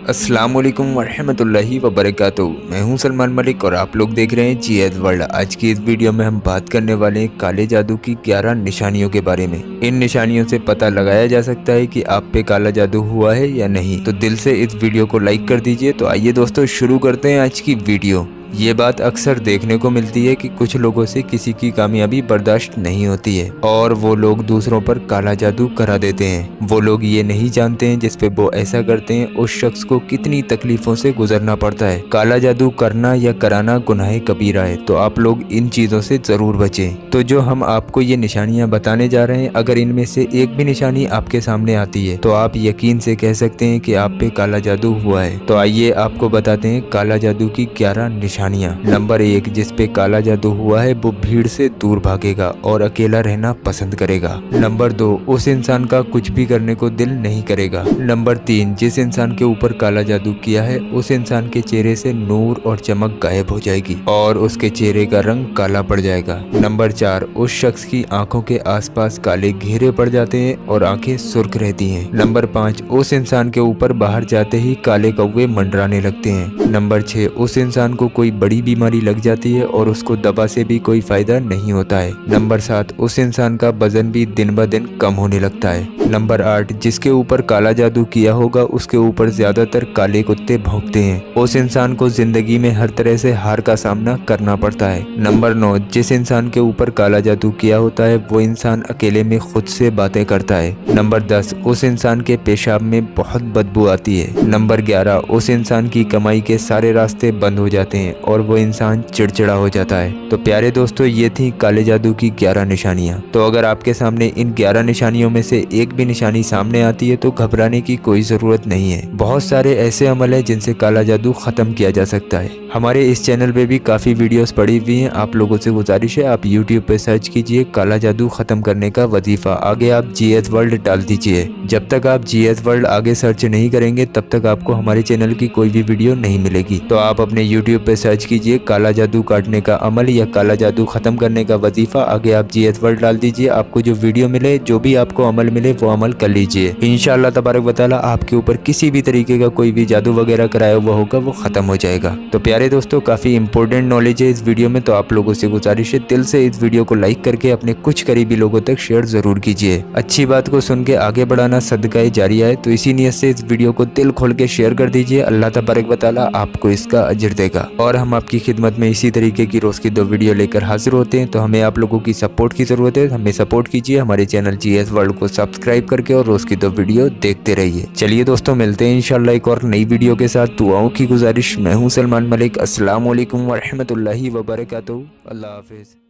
अस्सलाम वालेकुम वरहमतुल्लाहि वबरकातुहू। मैं हूं सलमान मलिक और आप लोग देख रहे हैं जीएस वर्ल्ड। आज की इस वीडियो में हम बात करने वाले हैं काले जादू की 11 निशानियों के बारे में। इन निशानियों से पता लगाया जा सकता है कि आप पे काला जादू हुआ है या नहीं। तो दिल से इस वीडियो को लाइक कर दीजिए। तो आइए दोस्तों शुरू करते हैं आज की वीडियो। ये बात अक्सर देखने को मिलती है कि कुछ लोगों से किसी की कामयाबी बर्दाश्त नहीं होती है और वो लोग दूसरों पर काला जादू करा देते हैं। वो लोग ये नहीं जानते हैं जिस पे वो ऐसा करते हैं उस शख्स को कितनी तकलीफों से गुजरना पड़ता है। काला जादू करना या कराना गुनाह कबीरा है, तो आप लोग इन चीज़ों से ज़रूर बचें। तो जो हम आपको ये निशानियाँ बताने जा रहे हैं, अगर इनमें से एक भी निशानी आपके सामने आती है तो आप यकीन से कह सकते हैं कि आप पे काला जादू हुआ है। तो आइए आपको बताते हैं काला जादू की 11 निशानियाँ। नंबर 1, जिस पे काला जादू हुआ है वो भीड़ से दूर भागेगा और अकेला रहना पसंद करेगा। नंबर 2, उस इंसान का कुछ भी करने को दिल नहीं करेगा। नंबर 3, जिस इंसान के ऊपर काला जादू किया है उस इंसान के चेहरे से नूर और चमक गायब हो जाएगी और उसके चेहरे का रंग काला पड़ जाएगा। नंबर 4, उस शख्स की आंखों के आसपास काले घेरे पड़ जाते हैं और आंखें सुर्ख रहती हैं। नंबर 5, उस इंसान के ऊपर बाहर जाते ही काले कौवे मंडराने लगते हैं। नंबर 6, उस इंसान को कोई बड़ी बीमारी लग जाती है और उसको दवा से भी कोई फायदा नहीं होता है। नंबर 7, उस इंसान का वजन भी दिन ब दिन कम होने लगता है। नंबर 8, जिसके ऊपर काला जादू किया होगा उसके ऊपर ज्यादातर काले कुत्ते भौंकते हैं। उस इंसान को जिंदगी में हर तरह से हार का सामना करना पड़ता है। नंबर 9, जिस इंसान के ऊपर काला जादू किया होता है वो इंसान अकेले में खुद से बातें करता है। नंबर 10, उस इंसान के पेशाब में बहुत बदबू आती है। नंबर 11, उस इंसान की कमाई के सारे रास्ते बंद हो जाते हैं और वो इंसान चिड़चिड़ा हो जाता है। तो प्यारे दोस्तों, ये थी काले जादू की 11 निशानियां। तो अगर आपके सामने इन 11 निशानियों में से एक भी निशानी सामने आती है तो घबराने की कोई जरूरत नहीं है। बहुत सारे ऐसे अमल है जिनसे काला जादू खत्म किया जा सकता है। हमारे इस चैनल पे भी काफी वीडियोस पड़ी हुई हैं। आप लोगों से गुजारिश है आप यूट्यूब पे सर्च कीजिए काला जादू खत्म करने का वजीफा, आगे आप जीएस वर्ल्ड डाल दीजिए। जब तक आप जीएस वर्ल्ड आगे सर्च नहीं करेंगे तब तक आपको हमारे चैनल की कोई भी वीडियो नहीं मिलेगी। तो आप अपने यूट्यूब पे सर्च कीजिए काला जादू काटने का अमल या काला जादू खत्म करने का वजीफा, आगे आप जीएस वर्ल्ड डाल दीजिए। आपको जो वीडियो मिले, जो भी आपको अमल मिले वो अमल कर लीजिए। इंशाअल्लाह तबारक व तआला आपके ऊपर किसी भी तरीके का कोई भी जादू वगैरह कराया हुआ होगा वो खत्म हो जाएगा। तो प्यारे दोस्तों, काफी इंपॉर्टेंट नॉलेज है इस वीडियो में, तो आप लोगों से गुजारिश है दिल से इस वीडियो को लाइक करके अपने कुछ करीबी लोगों तक शेयर जरूर कीजिए। अच्छी बात को सुन के आगे बढ़ाना सदका जारिया है, तो इसी नियत से इस वीडियो को दिल खोल के शेयर कर दीजिए। अल्लाह तबारक व तआला आपको इसका अजर देगा। और हम आपकी खिदमत में इसी तरीके की रोज की 2 वीडियो लेकर हाजिर होते हैं। तो हमें आप लोगों की सपोर्ट की जरूरत है, हमें सपोर्ट कीजिए। हमारे चैनल जीएस वर्ल्ड को सब्सक्राइब करके और रोज की 2 वीडियो देखते रहिए। चलिए दोस्तों, मिलते हैं इंशाल्लाह एक और नई वीडियो के साथ। दुआओं की गुजारिश। मैं हूं सलमान मलिक। अस्सलाम वालेकुम वरहमतुल्लाहि वबरकातुहू। अल्लाह हाफिज।